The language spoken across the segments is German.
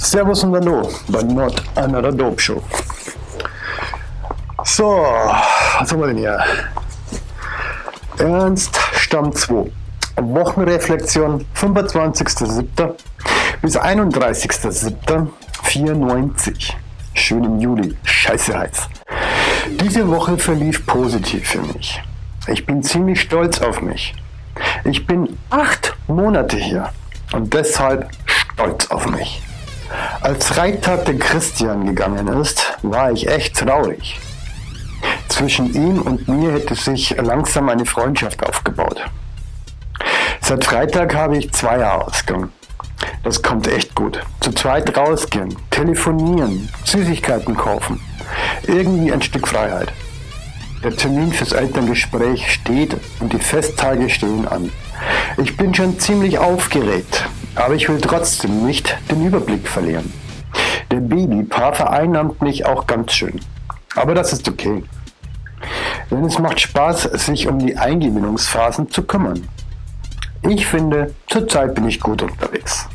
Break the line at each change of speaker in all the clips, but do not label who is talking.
Servus und Hallo bei Not Another Dope Show. So, was haben wir denn hier? Ernst Stamm 2. Wochenreflexion 25.07. bis 31.07.94. Schön im Juli. Scheiße heiß. Diese Woche verlief positiv für mich. Ich bin ziemlich stolz auf mich. Ich bin 8 Monate hier und deshalb stolz auf mich. Als Freitag der Christian gegangen ist, war ich echt traurig. Zwischen ihm und mir hätte sich langsam eine Freundschaft aufgebaut. Seit Freitag habe ich 2er-Ausgang. Das kommt echt gut. Zu zweit rausgehen, telefonieren, Süßigkeiten kaufen. Irgendwie ein Stück Freiheit. Der Termin fürs Elterngespräch steht und die Festtage stehen an. Ich bin schon ziemlich aufgeregt, aber ich will trotzdem nicht den Überblick verlieren. Der Babypaar vereinnahmt mich auch ganz schön. Aber das ist okay. Denn es macht Spaß, sich um die Eingewöhnungsphasen zu kümmern. Ich finde, zurzeit bin ich gut unterwegs.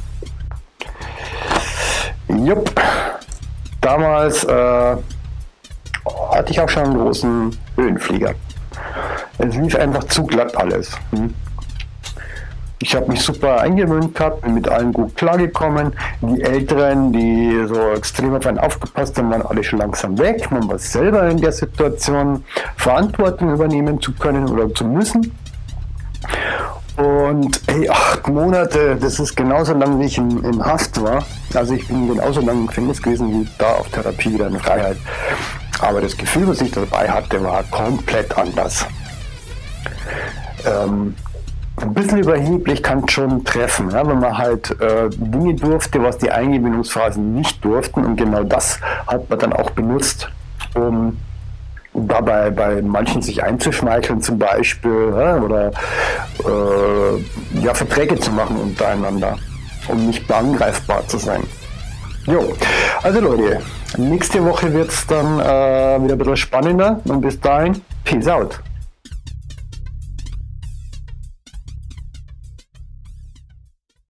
Jupp. Damals hatte ich auch schon einen großen Höhenflieger. Es lief einfach zu glatt alles. Ich habe mich super eingewöhnt gehabt, bin mit allen gut klargekommen. Die Älteren, die so extrem auf einen aufgepasst haben, waren alle schon langsam weg. Man war selber in der Situation, Verantwortung übernehmen zu können oder zu müssen. Und hey, 8 Monate, das ist genauso lang, wie ich in Haft war. Also ich bin genauso lange im Gefängnis gewesen wie da auf Therapie wieder in Freiheit. Aber das Gefühl, was ich dabei hatte, war komplett anders. Ein bisschen überheblich kann schon treffen, ja, wenn man halt Dinge durfte, was die Eingewöhnungsphasen nicht durften. Und genau das hat man dann auch benutzt, um dabei bei manchen sich einzuschmeicheln zum Beispiel, ja, oder Verträge zu machen untereinander, um nicht angreifbar zu sein. Jo, also Leute, nächste Woche wird es dann wieder ein bisschen spannender und bis dahin, peace out.